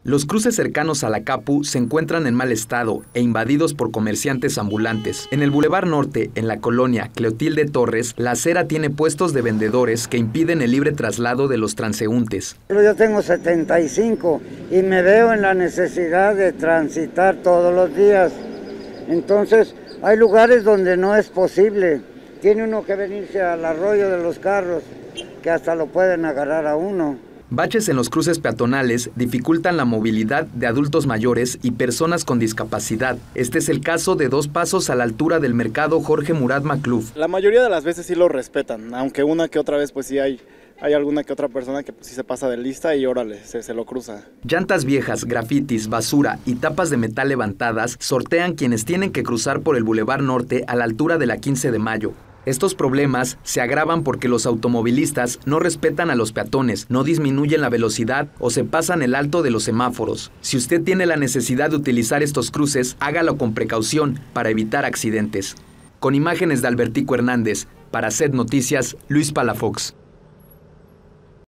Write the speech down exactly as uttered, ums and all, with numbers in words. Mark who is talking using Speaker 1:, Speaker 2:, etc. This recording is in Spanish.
Speaker 1: Los cruces cercanos a la Capu se encuentran en mal estado e invadidos por comerciantes ambulantes. En el Boulevard Norte, en la colonia Cleotilde Torres, la acera tiene puestos de vendedores que impiden el libre traslado de los transeúntes.
Speaker 2: Yo tengo setenta y cinco y me veo en la necesidad de transitar todos los días. Entonces, hay lugares donde no es posible. Tiene uno que venirse al arroyo de los carros, que hasta lo pueden agarrar a uno.
Speaker 1: Baches en los cruces peatonales dificultan la movilidad de adultos mayores y personas con discapacidad. Este es el caso de Dos Pasos a la altura del mercado Jorge Murat Macluf.
Speaker 3: La mayoría de las veces sí lo respetan, aunque una que otra vez pues sí hay, hay alguna que otra persona que pues, sí se pasa de lista y órale, se, se lo cruza.
Speaker 1: Llantas viejas, grafitis, basura y tapas de metal levantadas sortean quienes tienen que cruzar por el Boulevard Norte a la altura de la quince de mayo. Estos problemas se agravan porque los automovilistas no respetan a los peatones, no disminuyen la velocidad o se pasan el alto de los semáforos. Si usted tiene la necesidad de utilizar estos cruces, hágalo con precaución para evitar accidentes. Con imágenes de Albertico Hernández, para C E D Noticias, Luis Palafox.